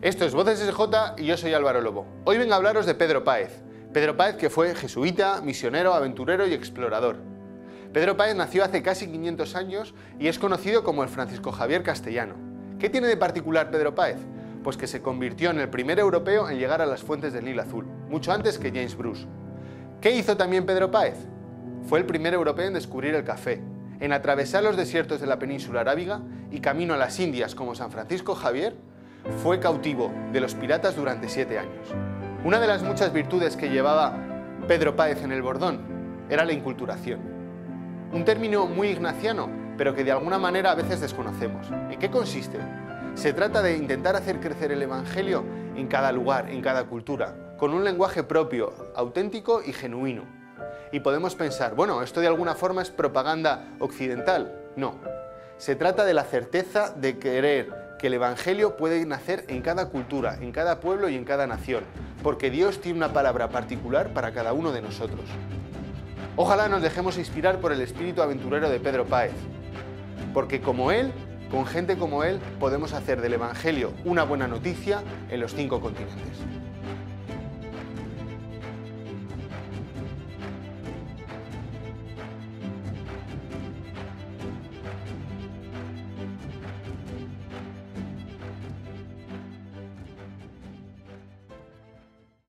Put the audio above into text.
Esto es Voces SJ y yo soy Álvaro Lobo. Hoy vengo a hablaros de Pedro Páez. Pedro Páez, que fue jesuita, misionero, aventurero y explorador. Pedro Páez nació hace casi 500 años y es conocido como el Francisco Javier castellano. ¿Qué tiene de particular Pedro Páez? Pues que se convirtió en el primer europeo en llegar a las fuentes del Nilo Azul, mucho antes que James Bruce. ¿Qué hizo también Pedro Páez? Fue el primer europeo en descubrir el café, en atravesar los desiertos de la península arábiga y camino a las Indias como San Francisco Javier, fue cautivo de los piratas durante 7 años. Una de las muchas virtudes que llevaba Pedro Páez en el bordón era la inculturación. Un término muy ignaciano, pero que de alguna manera a veces desconocemos. ¿En qué consiste? Se trata de intentar hacer crecer el Evangelio en cada lugar, en cada cultura, con un lenguaje propio, auténtico y genuino. Y podemos pensar, bueno, ¿esto de alguna forma es propaganda occidental? No. Se trata de la certeza de creer que el Evangelio puede nacer en cada cultura, en cada pueblo y en cada nación, porque Dios tiene una palabra particular para cada uno de nosotros. Ojalá nos dejemos inspirar por el espíritu aventurero de Pedro Páez, porque como él, con gente como él, podemos hacer del Evangelio una buena noticia en los 5 continentes.